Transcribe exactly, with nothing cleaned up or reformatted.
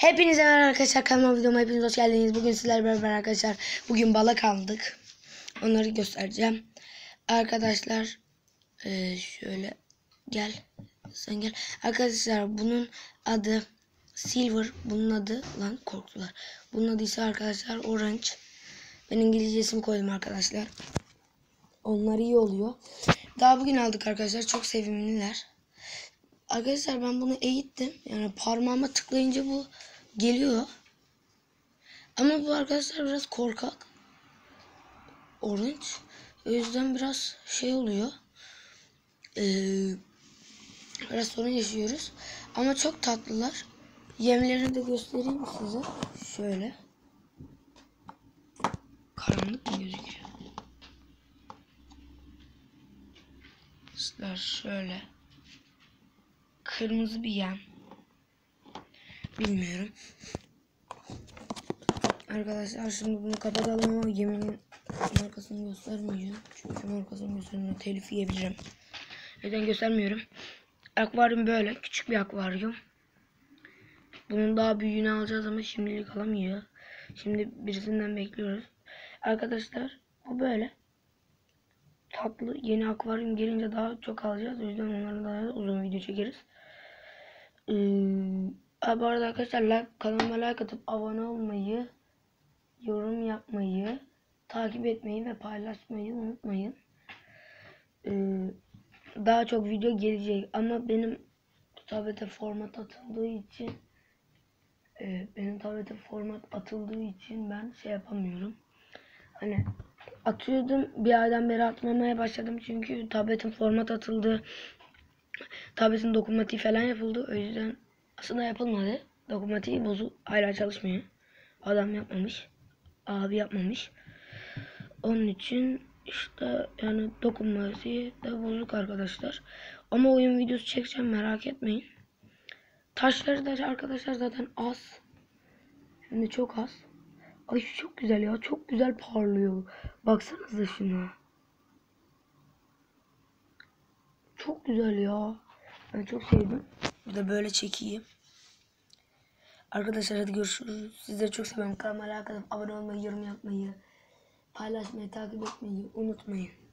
Hepinize merhaba arkadaşlar, kanalıma videoma hepiniz hoş geldiniz. Bugün sizlerle beraber arkadaşlar bugün balık aldık. Onları göstereceğim. Arkadaşlar ee, şöyle gel sen gel. Arkadaşlar bunun adı Silver, bunun adı lan korktular. Bunun adı ise arkadaşlar Orange. Ben İngilizcesini koydum arkadaşlar. Onlar iyi oluyor. Daha bugün aldık arkadaşlar, çok sevimliler. Arkadaşlar ben bunu eğittim. Yani parmağıma tıklayınca bu geliyor. Ama bu arkadaşlar biraz korkak. Orange. O yüzden biraz şey oluyor. Ee, biraz sorun yaşıyoruz. Ama çok tatlılar. Yemlerini de göstereyim size. Şöyle. Karanlık mı gözüküyor? Sizler şöyle. Kırmızı bir yem. Bilmiyorum. Arkadaşlar şimdi bunu kapatalım ama yemin markasını göstermeyeceğim. Çünkü markasını gösterdiğimde telif yiyebilirim. Neden göstermiyorum. Akvaryum böyle. Küçük bir akvaryum. Bunun daha büyüğünü alacağız ama şimdilik alamıyor. Şimdi birisinden bekliyoruz. Arkadaşlar bu böyle. Tatlı yeni akvaryum gelince daha çok alacağız. O yüzden onları daha uzun video çekeriz. Ee, bu arada arkadaşlar like, kanalıma like atıp abone olmayı, yorum yapmayı, takip etmeyi ve paylaşmayı unutmayın. Ee, daha çok video gelecek ama benim tablete format atıldığı için e, benim tablete format atıldığı için ben şey yapamıyorum. Hani atıyordum, bir aydan beri atmamaya başladım çünkü tabletin format atıldı. Tabletin dokunmatiği falan yapıldı. O yüzden aslında yapılmadı. Dokunmatiği bozuk, hala çalışmıyor. Adam yapmamış. Abi yapmamış. Onun için işte yani dokunmatiği de bozuk arkadaşlar. Ama oyun videosu çekeceğim, merak etmeyin. Taşları da arkadaşlar zaten az. Şimdi çok az. Ay şu çok güzel ya. Çok güzel parlıyor. Baksanıza şuna. Çok güzel ya. Ben çok sevdim. Bir de böyle çekeyim. Arkadaşlar hadi görüşürüz. Sizleri çok seviyorum. Kanalıma like atıp abone olmayı, yorum yapmayı, paylaşmayı, takip etmeyi unutmayın.